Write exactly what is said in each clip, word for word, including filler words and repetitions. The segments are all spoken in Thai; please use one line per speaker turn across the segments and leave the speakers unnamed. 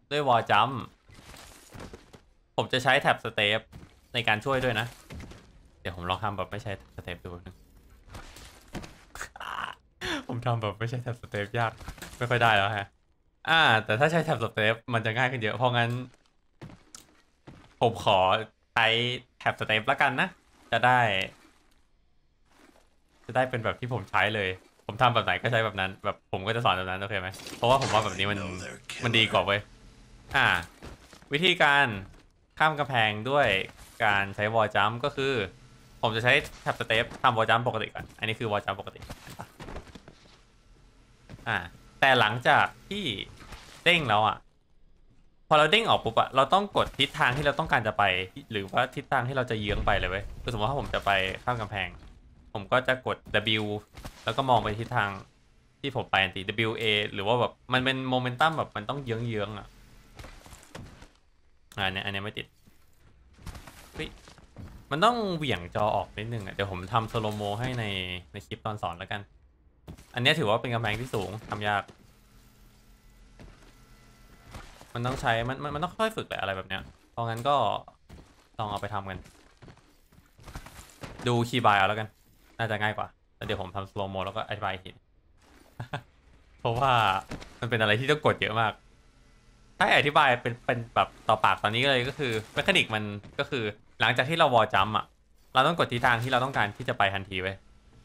ด้วยวอลจัมผมจะใช้แท็บสเตปในการช่วยด้วยนะ เดี๋ยวผมลองทำแบบไม่ใช้สเตปดูนึงผมทำแบบไม่ใช่แท็บสเตปยากไม่ค่อยได้แล้วฮะอ่าแต่ถ้าใช้แท็บสเตปมันจะง่ายขึ้นเยอะเพราะงั้นผมขอใช้แท็บสเตปแล้วกันนะจะได้จะได้เป็นแบบที่ผมใช้เลยผมทำแบบไหนก็ใช้แบบนั้นแบบผมก็จะสอนแบบนั้นโอเคไหมเพราะว่าผมว่าแบบนี้มันมันดีกว่าเว้ยอ่าวิธีการข้ามกำแพงด้วยการใช้วอลจัมก็คือผมจะใช้แท็บสเตปทำวอลจัมปกติก่อนอันนี้คือวอลจัมปกติอ่าแต่หลังจากที่เด้งแล้วอ่ะพอเราเด้งออกปุ๊บอะเราต้องกดทิศทางที่เราต้องการจะไปหรือว่าทิศทางที่เราจะเยื้องไปเลยเว้ยคือสมมติว่าผมจะไปข้ามกำแพงผมก็จะกด W แล้วก็มองไปทิศทางที่ผมไปอันตี W A หรือว่าแบบมันเป็นโมเมนตัมแบบมันต้องเยื้องเยื้องอ่ะอันนี้อันนี้ไม่ติดมันต้องเหวี่ยงจอออกนิดนึงอ่ะเดี๋ยวผมทำสโลโมให้ในในคลิปตอนสอนแล้วกันอันนี้ถือว่าเป็นกำแพงที่สูงทำยากมันต้องใช้มันมันมันต้องค่อยฝึกแหละอะไรแบบเนี้ยเพราะงั้นก็ลองเอาไปทำกันดูคีย์บายเอาแล้วกันน่าจะง่ายกว่าแล้วเดี๋ยวผมทำสโลโมแล้วก็อธิบายอีกทีเพราะว่ามันเป็นอะไรที่ต้องกดเยอะมากถ้าอธิบายเป็นเป็นแบบต่อปากตอนนี้เลยก็คือเมคานิกมันก็คือหลังจากที่เราวอลจัมอ่ะเราต้องกดทิศทางที่เราต้องการที่จะไปทันทีไว้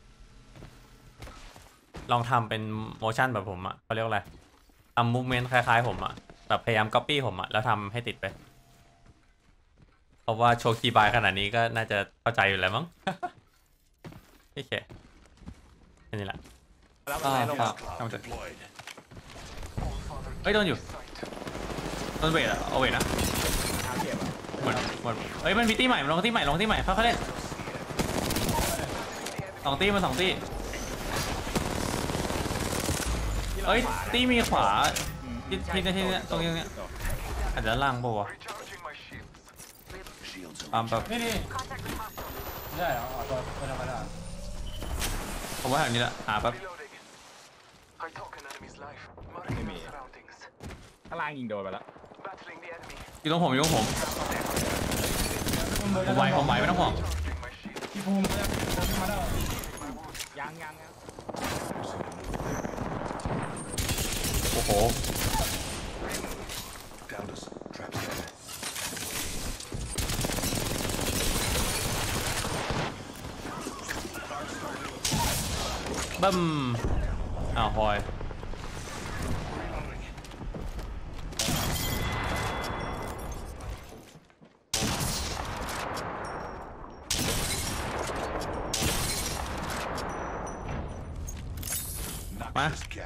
ลองทำเป็นโมชั่นแบบผมอ่ะเขาเรียกอะไรทำมูฟเมนต์คล้ายๆผมอ่ะแบบพยายามก๊อปปี้ผมอ่ะแล้วทำให้ติดไปเพราะว่าโชว์คีย์บายขนาดนี้ก็น่าจะเข้าใจอยู่แล้วมั้งโอเคแค่นี้แหละ
แล้วมันไหลลง
ทำเถอะเฮ้ยโดนอยู่โดนเวทอะเอาเวทนะหมดหมดเฮ้ยมันมีตีใหม่ลงตีใหม่ลงตีใหม่เขาเขาเล่นสองตีมันสองตีเฮ้ยตีมีขวาที่ที่ที่นี่ตรงนี้อาจจะล่างป่าวตามแบบ
นี่นี่ได้เหรอตัวตัวธรรมดา
ผมว่าแถวนี้แหละหาแป๊บ
ไม่มีข้างล่างยิงโดนไปแล้ว
อยู่ตรงผมอยู่ตรงผมผมไหวผมไหวไม่ต้องห่วง
พี่ภูมิมาแล้วยังยังยัง
โอ้โหบึ้มอ้าวพอยมา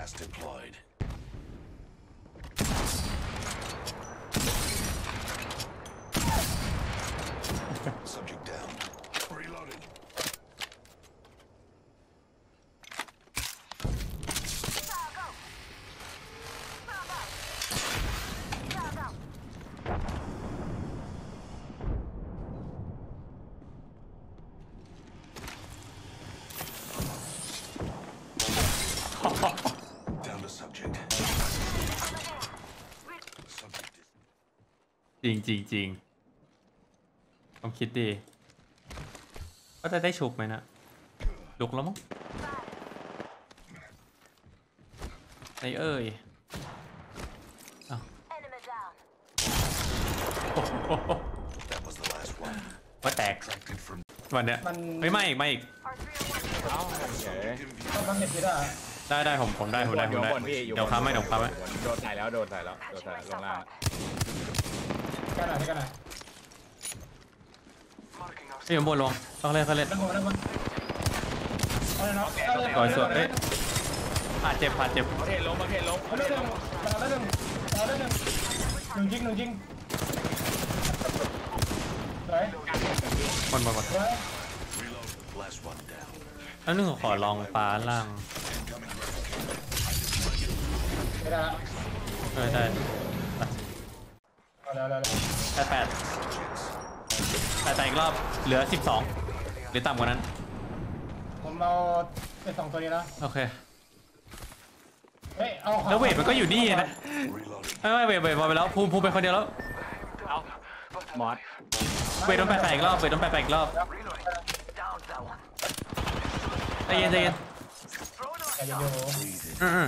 จริงจริงจริงผมคิดดีก็จะได้ชุบไหมนะลุกแล้วมั้งไอ้เอ้ยว่าแตกวันเนี้ยไม่ไม่อีกไม่อีกได้ได้ผมผมได้ผมได้ผมได้เดี๋ยวค้าไม่เดี๋ยวค้าไม่
โดนใส่แล้วโดนใส่แล้วโดนใส่ลงล่างกันหน่อยกันหน่อย
เฮ้ยบนลงต้องเล่นเขาเล่นสวยสวยเอ้ยผ่าเจ็บผ่าเจ็บ
ประเทศลงประเทศลงประเทศลงดาวได้หนึ่งดาวได้หนึ่งหนึ่งยิงหนึ่งยิง
หมดหมดหมดแล้วนึงขอลองฟ้าล่างเออได้แปดแปดแปดแปดอีกรอบเหลือสิบสองหรือต่ำกว่านั้น
ผมเราเป็นสองตัวนี้แล้ว
โอเค
เฮ้ยเอา
แล้วเวทมันก็อยู่นี่นะไม่ไม่เวทเวทพอไปแล้วภูมิภูมิไปคนเดียวแล้ว
เอามอส
เวทโดนแปะแปะอีกรอบเวทโดนแปะแปะอีกรอบใจเย็นใจเย็น
ใจเย็นอยู่
อืม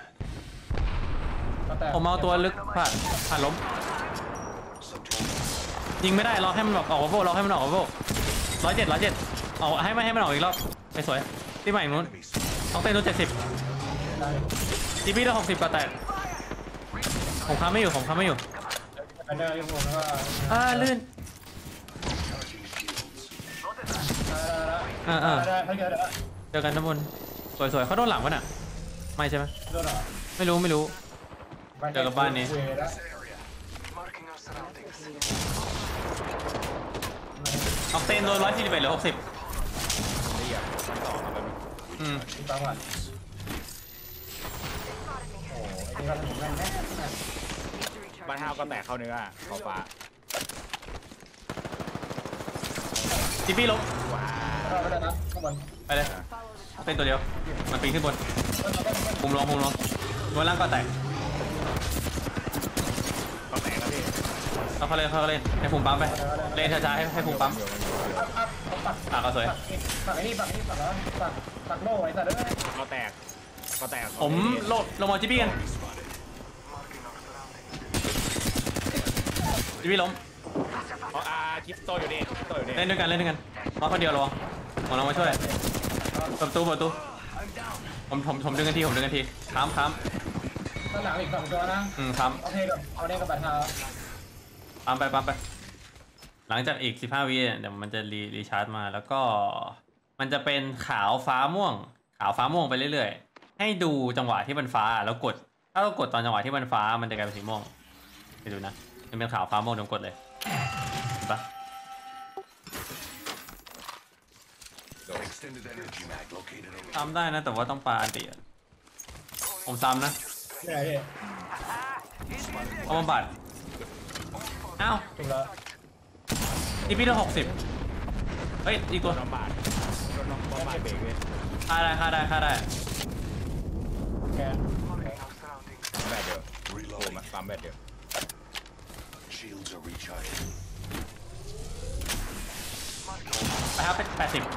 ก็แต่
ผมเอาตัวลึกผ่านผ่านล้มยิงไม่ได้รอให้มันออกออกวอลโว่รอให้มันออกวอลโว่ร้อยเจ็ดร้อยเจ็ดเอาให้ไม่ให้มันออกอีกรอบไปสวยที่ใหม่นู้นต้องเต้นนู้นเจ็ดสิบ
ได้
จีบีได้หกสิบก็แตกผมค้ำไม่อยู่ผมค้ำไม่อยู่
อันเดอร์อยู่ผมแล้วก็
อ่าลื่นอ่าอ่า
ได้ได้ได้ได้
เจอกันทั้งบนสวยๆเขาโดนหลังวะน่ะไม่ใช่ไหม
โดนเหรอ
ไม่รู้ไม่รู้ เจอกับบ้านนี้
เวร
ออกเตนโดนร้อยสี่สิบเอ็ดหรือหกสิบ
นี่อ่ะมันต่อมาแบบ
อืม
ที่ฟังก่อนโอ้ไอ้นี่ก็ถนนแน่นแน่น
บ้านห้าวก็แตกเข้าเนื้อขอฟ้า
จีบีล้ม
ว้า
เราไม่ได้นะข้างบน
ไปเลยเต้นตัวเดียวมันปีนขึ้นบนปุ่มลงปุ่มลงบนล่างก็แตก
ก็แตกแล้วพี่
เอาเขาเลยเขาเลยให้ปุ่มปั๊มไปเล่นช้าๆให้ให้ปุ่มปั๊ม
ปักปักปัก
อ่ะก็สวย
ปักไอ้นี่ปักไอ้นี่ปักแล้วปักปักโล่ไอ้สัตว์เอ้ย
ก็แตกก็แตก
ผมโลดลงมาจีบีกันจีบีล้ม
อ๋ออาคริปโตอยู่นี่คริปโตอยู่นี่
เล่นด้วยกันเล่นด้วยกันมาคนเดียวระวังผมลองมาช่วยเปิดประตูเปิดประตูผมผมผมดึงกันทีผมดึงกันทีค้ำค้
ข้างหลังอีกสองตัวนะ
ำอืมค้ำ
เอาเทกับเอาเทกับบัตรเท้า
ปั๊มไปปั๊มไป หลังจากอีกสิบห้าวิเนี่ยเดี๋ยวมันจะรีรีชาร์จมาแล้วก็มันจะเป็นขาวฟ้าม่วง ขาวฟ้าม่วงไปเรื่อยๆ ให้ดูจังหวะที่มันฟ้าแล้วกด ถ้าเรากดตอนจังหวะที่มันฟ้ามันจะกลายเป็นสีม่วงไปดูนะมันเป็นขาวฟ้าม่วงเดี๋ยวกดเลยเห็นปะ
Extended energy mag located over
ซ้ำได้นะแต่ว่าต้องปาอันติอะผมซ้ำนะ
ไม่ไหนพี่
เอาบำบัดอ้าว
ถึงแล้ว
อีพีละหกสิบเฮ้ยอีกตัว
โดนน้ำบาดโดนน้ำบาดเบรกเลย
ฆ่าได้ฆ่าได้ฆ่าได้
แก
แบดเดียวโอ้
reloading.
มาปั๊มแบดเดียว
Shields are recharging.
ไปครับแปดสิบ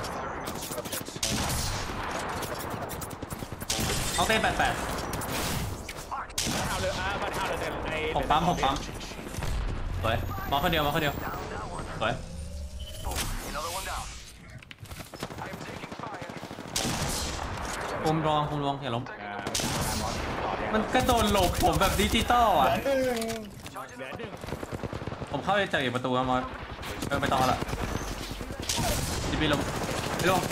เอาเต้นแปดแปด
บ้านห้าวเลยอ่าบ้านห้าวเลยเดินไอ้
ผมปั๊มผมปั๊มสวยมาคนเดียวมาคนเดียวสวย
Another one down. I am taking fire.
คุมรองคุมรองอย่าล้ม
อ่ามอสต่อแทน
มันกระโดดหลบผมแบบดิจิตอลอ่ะ
หนึ่ง
เหลือหนึ่ง
ผมเข้าไปจากอีกประตูนะมอสเออไม่ต้องละจีบีลงไม่ลง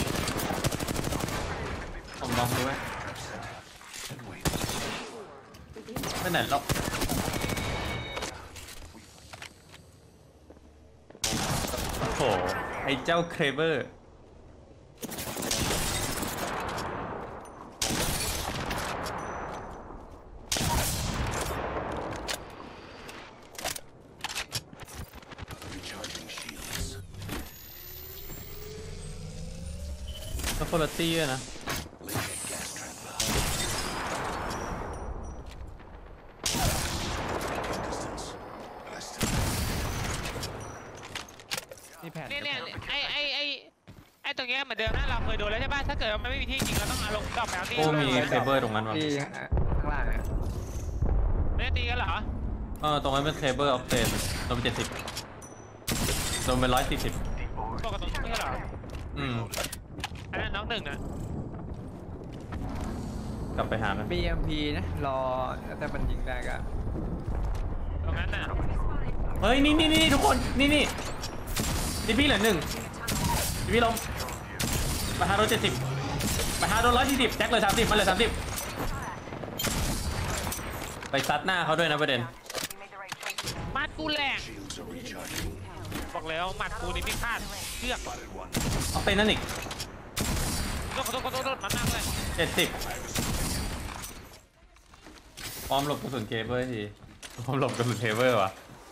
ผมลองดูไหม
And wait.
ไม่ไหนแล้วโอ้โหไอ้เจ้าเครเบอร์
Recharging shields.
แล้วคุณตี้ด้วยนะ
Laser gas trap. Distance. But I still
นี่แผ่น
เนี่ยเนี่ยไอไอไอไอตรงเนี้ยเหมือนเดิมนะเราเคยโดนแล้วใช่ป่ะถ้าเกิดมันไม่มีที่จริงเราต้องเอาลงดอกแมวตี
โอ้มีเครเบอร์ตรงนั้นวะ
ที่ข้างล่างเนี่ย
ไม่ได้ตีกันเหรอ
เออตรงนั้นเป็นเคเบิลออฟเทนโดนไปเจ็ดสิบโดนไปร้อยสี่สิบ
ปกติไม่ใช่เหรอ
อืม
อันนั้นน้องหนึ่งอ่ะ
กลับไปหามัน
มี เอ็ม พี นะ รอแล้วแต่มันยิงได้ก็
ตรงนั้นน่ะ
เฮ้ย นี่นี่นี่ทุกคน นี่นี่ดิพี่เหลือหนึ่งดิพี่ลงมาหาโดนเจ็ดสิบมาหาโดนร้อยสี่สิบแจ็คเลยสามสิบมันเลยสามสิบไปซัดหน้าเขาด้วยนะประเด็น
มัดกูแหลก
shields are recharging.
บอกแล้วมัดกูนี่ไม่พลาดเชือก
Spotted one.
เอาไปนั่นอีก
โดนโดนโดนโดนมันนั่งเลย
เจ็ดสิบพร้อมหลบกระสุนเคเบิลทีพร้อมหลบกระสุนเคเบิลว่ะ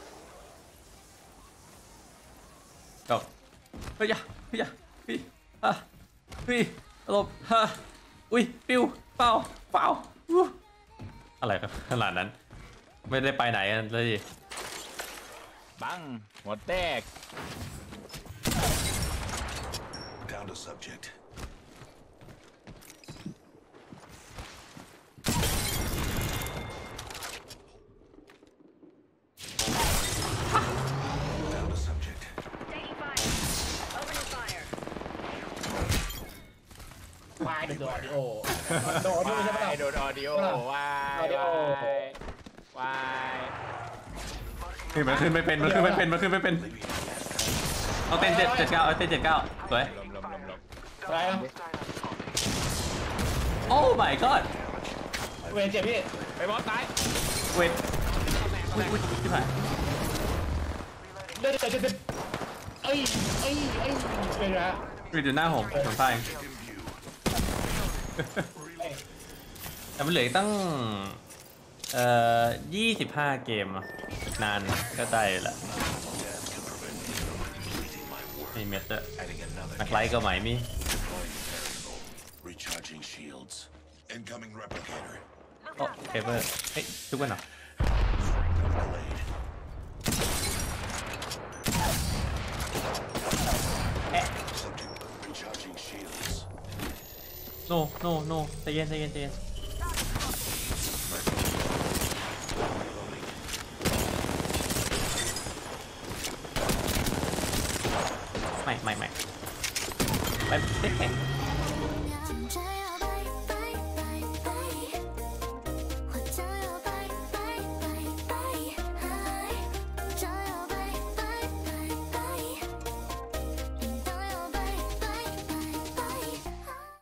จบเฮ้ยยะเฮ้ยยะเฮ้ยอ่ะเฮ้ยหลบฮะอุ้ยปิวเปล่าเปล่าอู้อะไรครับขนาดนั้น ไม่ได้ไปไหนกันเลยดิ
บังหัวแตก
Down to subject. Down to subject.
Taking fire. Opening fire.
วายโดนออดิโอโดนออดิโอใช่ปะ
วาย
ล่ะ
โดนออดิโอวาย
ออดิโอ
วาย
ขึ้นมันขึ้นไม่เป็นมันขึ้นไม่เป็นมันขึ้นไม่เป็นเอาเต้นเจ็ดเจ็ดเก้าเอาเต้นเจ็ดเก้าสวย
ลมลมลมลม
อะไรนะ
โอ้ my god
เวรเจ็บพี่
ไปบอสตาย
เวทอุ้ยอุ้ยชิบหาย
เลือดเจ็บเจ็บเอ้ยเอ้ยเอ้ยเป็นไงฮะ
เวทอยู่หน้าผมผมตายแต่มันเหลืออีกตั้งเอ่อยี่สิบห้าเกมอะนานก็ได้ละมีเม็ดอะ
Adding another.
นักไลท์ก็ใหม่มี
Recharging shields. Incoming replicator.
โอ้เคเบิลเฮ้ยทุกคนเหรอ
Delayed.
เอ๊ะ
Subject. Recharging shields.
no no no ใจเย็นใจเย็นใจเย็นไม่ไม่ไม่ไปเอ๊ะ